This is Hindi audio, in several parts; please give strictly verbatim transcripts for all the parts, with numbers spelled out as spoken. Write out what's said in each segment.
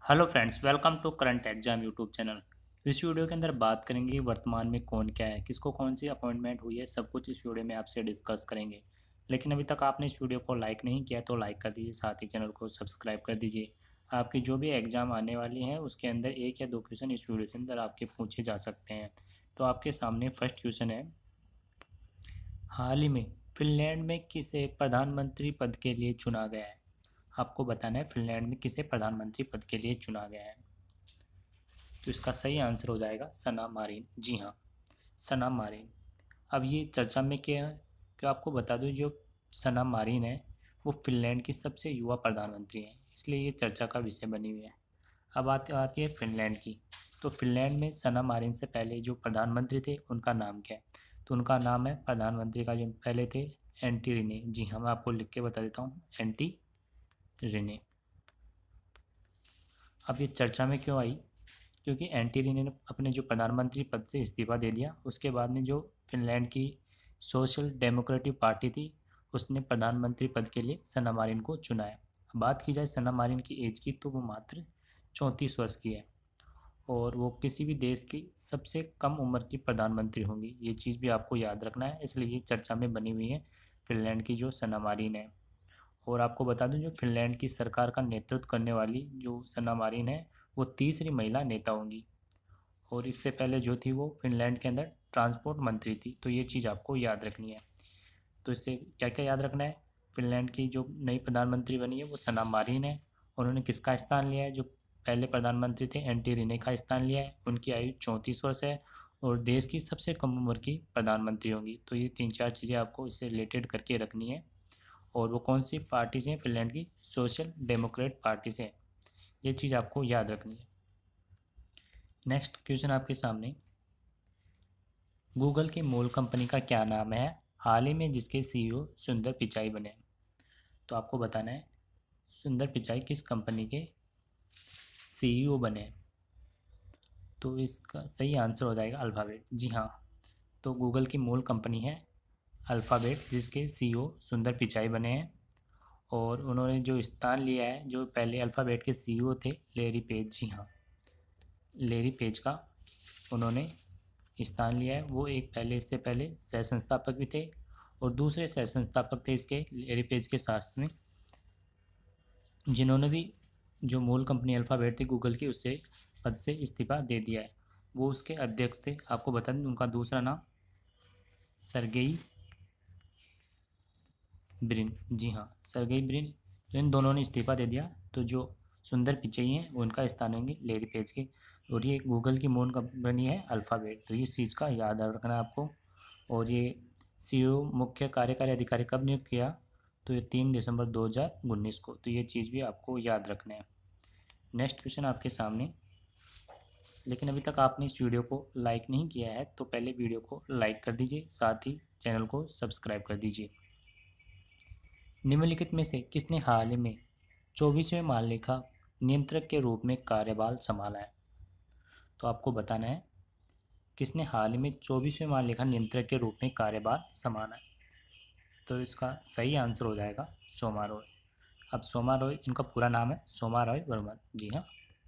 Hello friends, welcome to current exam YouTube channel. इस वीडियो के अंदर बात करेंगे वर्तमान में कौन क्या है, किसको कौन सी अपॉइंटमेंट हुई है, सब कुछ इस वीडियो में आपसे डिस्कस करेंगे। लेकिन अभी तक आपने इस वीडियो को लाइक नहीं किया तो लाइक कर दीजिए, साथ ही चैनल को सब्सक्राइब कर दीजिए। आपकी जो भी एग्ज़ाम आने वाली है उसके अंदर एक या दो क्वेश्चन इस वीडियो के अंदर आपके पूछे जा सकते हैं। तो आपके सामने फर्स्ट क्वेश्चन है, हाल ही में फिनलैंड में किसे प्रधानमंत्री पद के लिए चुना गया है। आपको बताना है फिनलैंड में किसे प्रधानमंत्री पद के लिए चुना गया है। तो इसका सही आंसर हो जाएगा सना मारिन। जी हाँ, सना मारिन। अब ये चर्चा में क्या है कि आपको बता दूं, जो सना मारिन है वो फिनलैंड की सबसे युवा प्रधानमंत्री हैं, इसलिए ये चर्चा का विषय बनी हुई है। अब आती आती है फिनलैंड की। तो फिनलैंड में सना मारिन से पहले जो प्रधानमंत्री थे उनका नाम क्या है। तो उनका नाम है, प्रधानमंत्री का जो पहले थे, एंटी रिने। जी हाँ, मैं आपको लिख के बता देता हूँ, एंटी रिने। अब ये चर्चा में क्यों आई, क्योंकि एंटी ने अपने जो प्रधानमंत्री पद से इस्तीफा दे दिया। उसके बाद में जो फिनलैंड की सोशल डेमोक्रेटिक पार्टी थी उसने प्रधानमंत्री पद के लिए सना मारिन को चुना है। बात की जाए सना मारिन की एज की तो वो मात्र चौंतीस वर्ष की है और वो किसी भी देश की सबसे कम उम्र की प्रधानमंत्री होंगी। ये चीज़ भी आपको याद रखना है, इसलिए ये चर्चा में बनी हुई है फिनलैंड की जो सना मारिन है। और आपको बता दूं, जो फिनलैंड की सरकार का नेतृत्व करने वाली जो सना मारिन है वो तीसरी महिला नेता होंगी। और इससे पहले जो थी वो फिनलैंड के अंदर ट्रांसपोर्ट मंत्री थी। तो ये चीज़ आपको याद रखनी है। तो इससे क्या क्या याद रखना है, फिनलैंड की जो नई प्रधानमंत्री बनी है वो सना मारिन है। उन्होंने किसका स्थान लिया है, जो पहले प्रधानमंत्री थे एंटी रिने का स्थान लिया है। उनकी आयु चौंतीस वर्ष है और देश की सबसे कम उम्र की प्रधानमंत्री होंगी। तो ये तीन चार चीज़ें आपको इससे रिलेटेड करके रखनी है। और वो कौन सी पार्टी से हैं, फिनलैंड की सोशल डेमोक्रेट पार्टी से। ये चीज़ आपको याद रखनी है। नेक्स्ट क्वेश्चन आपके सामने, गूगल की मूल कंपनी का क्या नाम है हाल ही में जिसके सीईओ सुंदर पिचाई बने। तो आपको बताना है सुंदर पिचाई किस कंपनी के सीईओ बने। तो इसका सही आंसर हो जाएगा अल्फ़ाबेट। जी हाँ, तो गूगल की मूल कंपनी है अल्फ़ाबेट, जिसके सीईओ सुंदर पिचाई बने हैं। और उन्होंने जो स्थान लिया है, जो पहले अल्फ़ाबेट के सीईओ थे लेरी पेज। जी हाँ, लेरी पेज का उन्होंने स्थान लिया है। वो एक पहले इससे पहले सह संस्थापक भी थे और दूसरे सह संस्थापक थे इसके लेरी पेज के साथ में, जिन्होंने भी जो मूल कंपनी अल्फ़ाबेट थी गूगल की उससे पद से इस्तीफा दे दिया है। वो उसके अध्यक्ष थे। आपको बता दें उनका दूसरा नाम सरगेई ब्रिन। जी हाँ, सरगेई ब्रिन। तो इन दोनों ने इस्तीफा दे दिया। तो जो सुंदर पिचई हैं वो उनका स्थान होंगे लेरी पेज के। और ये गूगल की मूल कंपनी है अल्फ़ाबेट। तो इस चीज़ का याद रखना है आपको। और ये सीईओ मुख्य कार्यकारी अधिकारी कब नियुक्त किया, तो ये तीन दिसंबर दो हज़ार उन्नीस को। तो ये चीज़ भी आपको याद रखना है। नेक्स्ट क्वेश्चन आपके सामने, लेकिन अभी तक आपने इस वीडियो को लाइक नहीं किया है तो पहले वीडियो को लाइक कर दीजिए, साथ ही चैनल को सब्सक्राइब कर दीजिए। निम्नलिखित में से किसने हाल ही में चौबीसवें महालेखा नियंत्रक के रूप में कार्यभार संभाला है। तो आपको बताना है किसने हाल ही में चौबीसवें महालेखा नियंत्रक के रूप में कार्यभार संभाला है। तो इसका सही आंसर हो जाएगा सोमा रॉय। अब सोमा रॉय, इनका पूरा नाम है सोमा रॉय बर्मन। जी हाँ,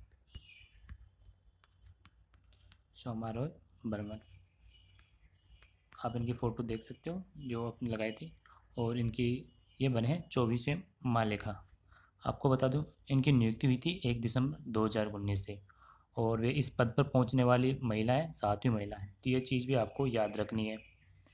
सोमा रॉय बर्मन। आप इनकी फ़ोटो देख सकते हो जो आपने लगाई थी। और इनकी ये बने हैं चौबीसवें महालेखा। आपको बता दूं, इनकी नियुक्ति हुई थी एक दिसंबर दो हज़ार उन्नीस से। और वे इस पद पर पहुंचने वाली महिला है, सातवीं महिला है। तो ये चीज़ भी आपको याद रखनी है।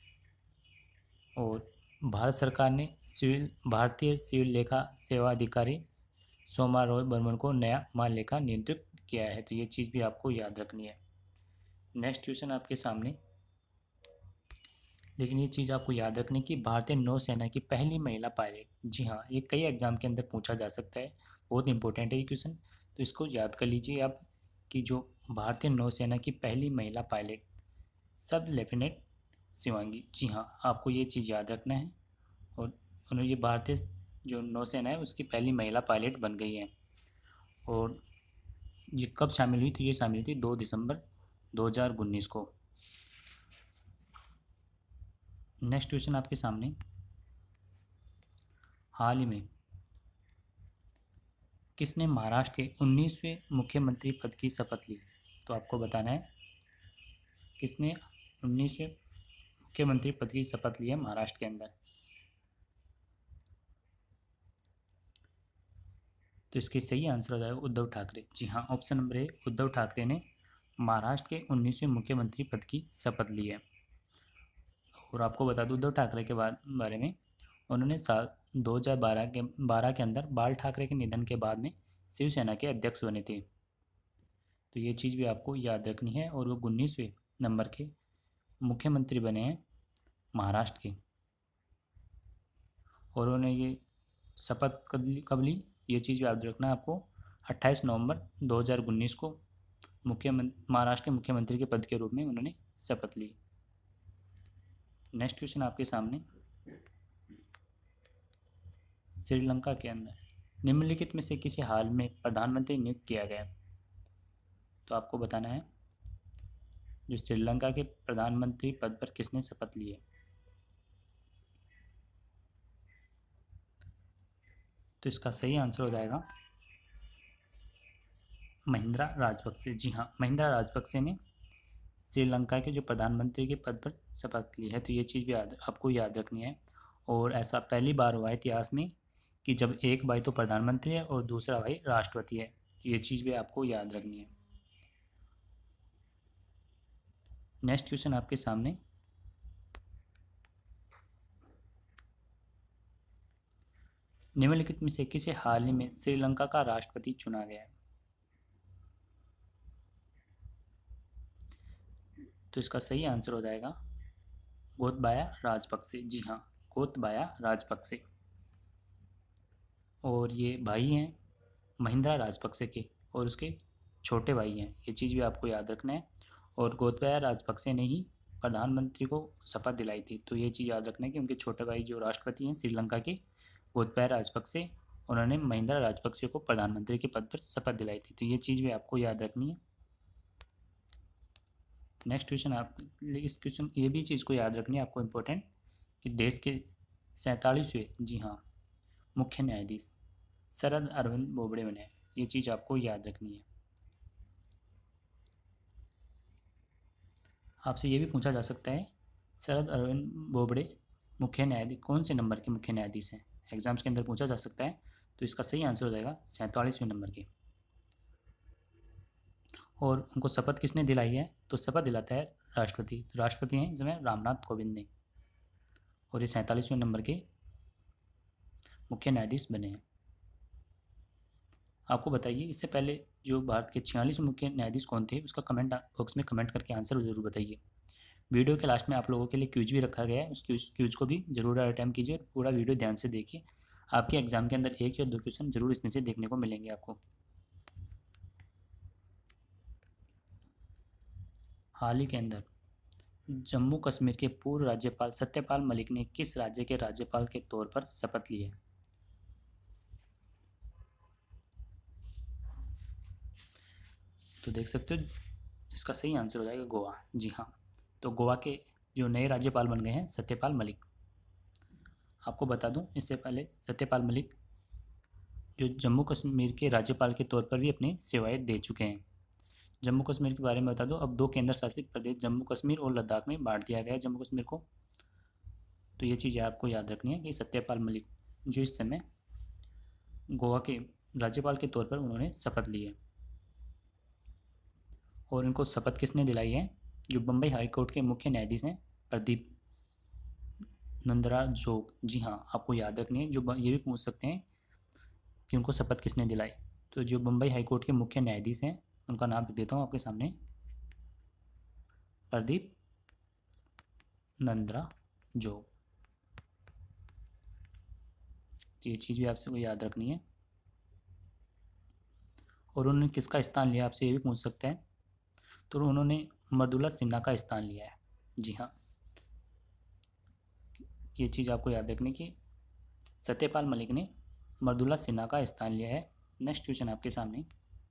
और भारत सरकार ने सिविल भारतीय सिविल लेखा सेवा अधिकारी सोमा रॉय बर्मन को नया महालेखा नियुक्त किया है। तो ये चीज़ भी आपको याद रखनी है। नेक्स्ट क्वेश्चन आपके सामने, लेकिन ये चीज़ आपको याद रखनी कि भारतीय नौसेना की पहली महिला पायलट। जी हाँ, ये कई एग्जाम के अंदर पूछा जा सकता है, बहुत इंपॉर्टेंट है ये क्वेश्चन। तो इसको याद कर लीजिए आप कि जो भारतीय नौसेना की पहली महिला पायलट सब लेफ्टिनेंट शिवांगी। जी हाँ, आपको ये चीज़ याद रखना है। और उन्होंने ये भारतीय जो नौसेना है उसकी पहली महिला पायलट बन गई है। और ये कब शामिल हुई, तो ये शामिल थी दो दिसंबर दो हज़ार उन्नीस को। नेक्स्ट क्वेश्चन आपके सामने, हाल ही में किसने महाराष्ट्र के उन्नीसवें मुख्यमंत्री पद की शपथ ली? तो आपको बताना है किसने उन्नीसवें मुख्यमंत्री पद की शपथ ली है महाराष्ट्र के अंदर। तो इसके सही आंसर हो जाएगा उद्धव ठाकरे। जी हाँ, option number A, Uddhav Thackeray ने महाराष्ट्र के उन्नीसवें मुख्यमंत्री पद की शपथ ली है। और आपको बता दूं उद्धव ठाकरे के बाद बारे में, उन्होंने साल दो हज़ार बारह के बारह के अंदर बाल ठाकरे के निधन के बाद में शिवसेना के अध्यक्ष बने थे। तो ये चीज़ भी आपको याद रखनी है। और वो उन्नीसवें नंबर के मुख्यमंत्री बने हैं महाराष्ट्र के। और उन्होंने ये शपथ कब ली कब ली ये चीज़ भी याद रखना है आपको, अट्ठाईस नवंबर दो हज़ार उन्नीस को मुख्यमंत्री महाराष्ट्र के मुख्यमंत्री के पद के रूप में उन्होंने शपथ ली। नेक्स्ट क्वेश्चन आपके सामने, श्रीलंका के अंदर निम्नलिखित में से किसे हाल में प्रधानमंत्री नियुक्त किया गया? तो आपको बताना है जो श्रीलंका के प्रधानमंत्री पद पर किसने शपथ ली है। तो इसका सही आंसर हो जाएगा महिंद्रा राजपक्षे। जी हाँ, महिंद्रा राजपक्षे ने श्रीलंका के जो प्रधानमंत्री के पद पर शपथ ली है। तो ये चीज़ भी याद आपको याद रखनी है। और ऐसा पहली बार हुआ है इतिहास में कि जब एक भाई तो प्रधानमंत्री है और दूसरा भाई राष्ट्रपति है। ये चीज़ भी आपको याद रखनी है। नेक्स्ट क्वेश्चन आपके सामने, निम्नलिखित में से किसे हाल ही में श्रीलंका का राष्ट्रपति चुना गया है? तो इसका सही आंसर हो जाएगा गोतबाया राजपक्षे। जी हाँ, गोतबाया राजपक्षे। और ये भाई हैं महिंद्रा राजपक्षे के और उसके छोटे भाई हैं। ये चीज़ भी आपको याद रखना है। और गोतबाया राजपक्षे ने ही प्रधानमंत्री को शपथ दिलाई थी। तो ये चीज़ याद रखना है कि उनके छोटे भाई जो राष्ट्रपति हैं श्रीलंका के, गोतबाया राजपक्षे, उन्होंने महिंद्रा राजपक्षे को प्रधानमंत्री के पद पर शपथ दिलाई थी। तो ये चीज़ भी आपको याद रखनी है। नेक्स्ट क्वेश्चन आप इस क्वेश्चन ये भी चीज़ को याद रखनी है आपको इम्पोर्टेंट, कि देश के सैंतालीसवें जी हाँ मुख्य न्यायाधीश शरद अरविंद बोबड़े बने। ये चीज़ आपको याद रखनी है। आपसे ये भी पूछा जा सकता है शरद अरविंद बोबड़े मुख्य न्यायाधीश कौन से नंबर के मुख्य न्यायाधीश हैं, एग्जाम्स के अंदर पूछा जा सकता है। तो इसका सही आंसर हो जाएगा सैंतालीसवें नंबर के। और उनको शपथ किसने दिलाई है? तो शपथ दिलाता है राष्ट्रपति। तो राष्ट्रपति हैं इसमें रामनाथ कोविंद ने। और ये सैंतालीसवें नंबर के मुख्य न्यायाधीश बने हैं। आपको बताइए इससे पहले जो भारत के छियालीस मुख्य न्यायाधीश कौन थे, उसका कमेंट बॉक्स में कमेंट करके आंसर जरूर बताइए। वीडियो के लास्ट में आप लोगों के लिए क्यूज भी रखा गया है, उस क्यूज क्यूज को भी जरूर अटेम्प्ट कीजिए और पूरा वीडियो ध्यान से देखिए। आपके एग्जाम के अंदर एक या दो क्वेश्चन जरूर इसमें से देखने को मिलेंगे आपको। हाल ही के अंदर जम्मू कश्मीर के पूर्व राज्यपाल सत्यपाल मलिक ने किस राज्य के राज्यपाल के तौर पर शपथ ली है? तो देख सकते हो इसका सही आंसर हो जाएगा गोवा। जी हाँ, तो गोवा के जो नए राज्यपाल बन गए हैं सत्यपाल मलिक। आपको बता दूं इससे पहले सत्यपाल मलिक जो जम्मू कश्मीर के राज्यपाल के तौर पर भी अपनी सेवाएं दे चुके हैं। जम्मू कश्मीर के बारे में बता दूं, अब दो केंद्र शासित प्रदेश जम्मू कश्मीर और लद्दाख में बांट दिया गया है जम्मू कश्मीर को। तो ये चीज़ें आपको याद रखनी है कि सत्यपाल मलिक जो इस समय गोवा के राज्यपाल के तौर पर उन्होंने शपथ ली है। और इनको शपथ किसने दिलाई है? जो बम्बई हाई कोर्ट के मुख्य न्यायाधीश हैं प्रदीप नंद्राजोग। जी हाँ, आपको याद रखनी है। जो ये भी पूछ सकते हैं कि उनको शपथ किसने दिलाई। तो जो बम्बई हाई कोर्ट के मुख्य न्यायाधीश हैं उनका नाम लिख देता हूँ आपके सामने, प्रदीप नंद्राजोग। ये चीज़ भी आपसे को याद रखनी है। और उन्होंने किसका स्थान लिया आपसे ये भी पूछ सकते हैं। तो उन्होंने मृदुला सिन्हा का स्थान लिया है। जी हाँ, ये चीज़ आपको याद रखनी कि सत्यपाल मलिक ने मृदुला सिन्हा का स्थान लिया है। नेक्स्ट क्वेश्चन आपके सामने,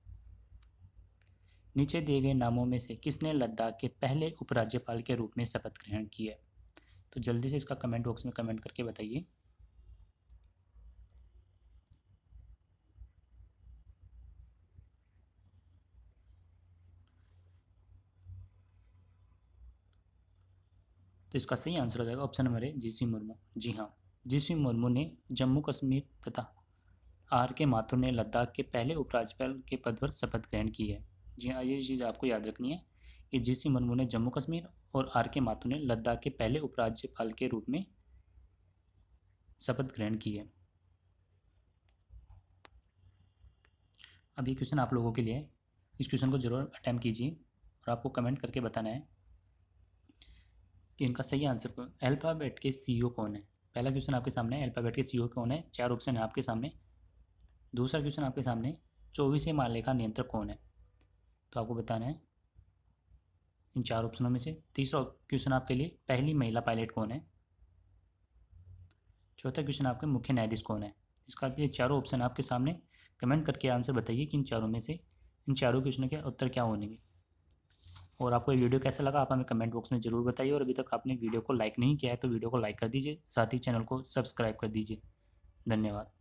नीचे दिए गए नामों में से किसने लद्दाख के पहले उपराज्यपाल के रूप में शपथ ग्रहण की है? तो जल्दी से इसका कमेंट बॉक्स में कमेंट करके बताइए। तो इसका सही आंसर हो जाएगा ऑप्शन नंबर है जीसी मुर्मू। जी हाँ, जीसी मुर्मू ने जम्मू कश्मीर तथा आर के माथुर ने लद्दाख के पहले उपराज्यपाल के पद पर शपथ ग्रहण की है। जी हाँ, ये चीज़ आपको याद रखनी है कि जीसी मुर्मू ने जम्मू कश्मीर और आर के माथुर ने लद्दाख के पहले उपराज्यपाल के रूप में शपथ ग्रहण की है। अब ये क्वेश्चन आप लोगों के लिए, इस क्वेश्चन को जरूर अटैम्प्ट कीजिए और आपको कमेंट करके बताना है कि इनका सही आंसर कौन। अल्फ़ाबेट के सीईओ कौन है? पहला क्वेश्चन आपके सामने है, अल्फ़ाबेट के सीईओ कौन है? चार ऑप्शन है आपके सामने। दूसरा क्वेश्चन आपके सामने, चौबीसवें माले का नियंत्रक कौन है? तो आपको बताना है इन चार ऑप्शनों में से। तीसरा क्वेश्चन आपके लिए, पहली महिला पायलट कौन है? चौथा क्वेश्चन आपके, मुख्य न्यायाधीश कौन है? इसका ये चारों ऑप्शन आपके सामने। कमेंट करके आंसर बताइए कि इन चारों में से इन चारों क्वेश्चनों के उत्तर क्या होंगे। और आपको ये वीडियो कैसा लगा आप हमें कमेंट बॉक्स में ज़रूर बताइए। और अभी तक आपने वीडियो को लाइक नहीं किया है तो वीडियो को लाइक कर दीजिए, साथ ही चैनल को सब्सक्राइब कर दीजिए। धन्यवाद।